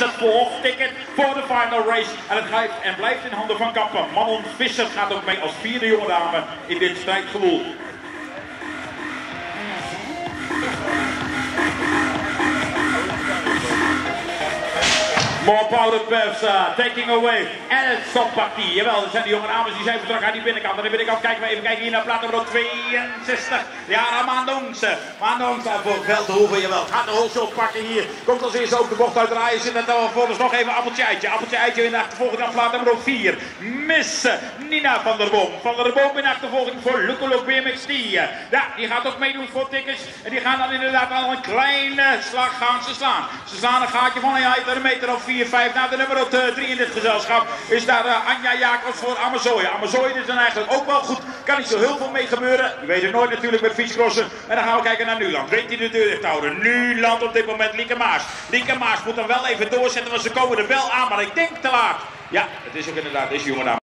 Het volgticket voor de final race. En het gaat en blijft in handen van Kampen. Manon Visser gaat ook mee als vierde jonge dame in dit strijdgewoel. More powder puffs taking away. En het stoppartie. Jawel, dat zijn de jonge dames die zijn vertrokken aan die binnenkant. Aan de binnenkant kijken we even kijken hier naar plaat nummer 62. Ja, Mandongse. Mandongse voor Veldhoeven. Jawel, gaat de holshot pakken hier. Komt als eerste ook de bocht uitdraaien. Zit het dan volgens nog even appeltje eitje. Appeltje eitje in de achtervolging aan plaat nummer 4. Missen. Nina van der Boom. Van der Boom in de achtervolging voor Lukuluk BMXT. Ja, die gaat ook meedoen voor tickets. En die gaan dan inderdaad al een kleine slag gaan ze slaan. Ze slaan een gaatje van een meter of 4, 5. Nou, de nummer 3 in dit gezelschap is daar Anja Jacobs voor Amazoia. Amazoia is dan eigenlijk ook wel goed. Kan niet zo heel veel mee gebeuren. Je weet het nooit natuurlijk met fietscrossen. En dan gaan we kijken naar Nuland. Weet hij de deur dicht houden? Nuland op dit moment Lieke Maas. Lieke Maas moet dan wel even doorzetten, want ze komen er wel aan. Maar ik denk te laat. Ja, het is ook inderdaad deze jonge dame.